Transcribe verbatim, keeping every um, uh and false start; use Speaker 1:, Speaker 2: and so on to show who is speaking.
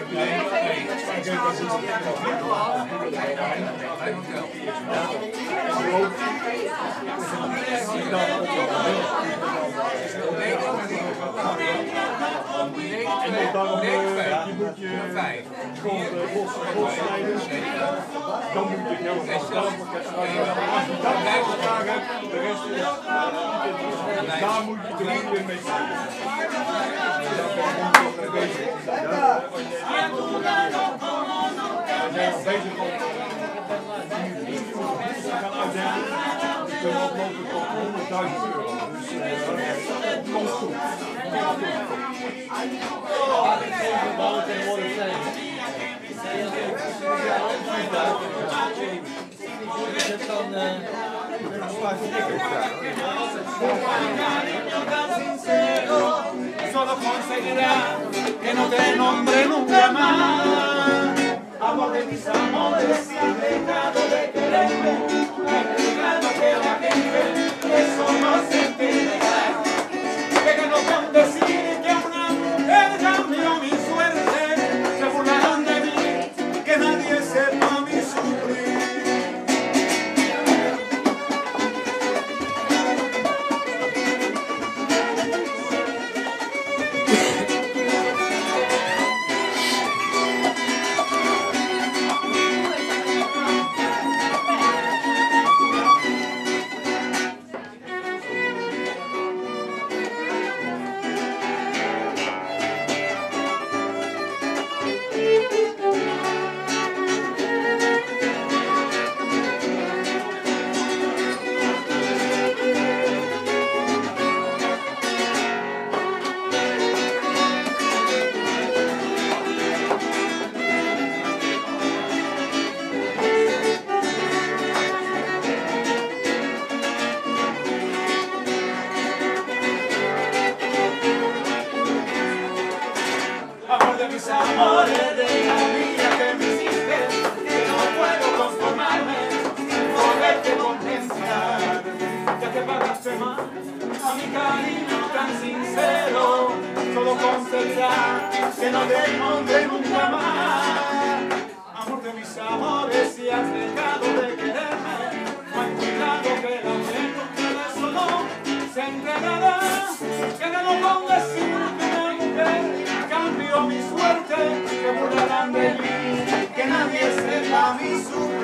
Speaker 1: En dan moet je gewoon lossnijden. Dan moet je heel veel staan. Als je dat blijft vragen hebt, de rest is... Daar moet je drie weer mee zijn. Dat is nog bezig. We zijn nog bezig om te gaan uitdelen. We kunnen oplopen tot honderdduizend euro. Dus dat komt goed.
Speaker 2: Solo conseguirá que no te nombre nunca más. Amor de mis amores, si has dejado de quererme, me he dejado que la gente eso no se entenderá. Que no puedo decir que una mujer cambió mi suerte, se burlarán de mí, que nadie sepa mi sufrir. Amor de mis amores, de la vida que me hiciste, que no puedo conformarme sin poderte contemplar. Ya te pagaste más a mi cariño tan sincero, solo conseguirá que no te nombre nunca más. Amor de mis amores, si has dejado de quererme, no hay cuidado que la gente de eso no se enterará. Que no lo pongas sin una mujer, cambio mi suerte, que burlarán de mí, que nadie sepa mi suerte.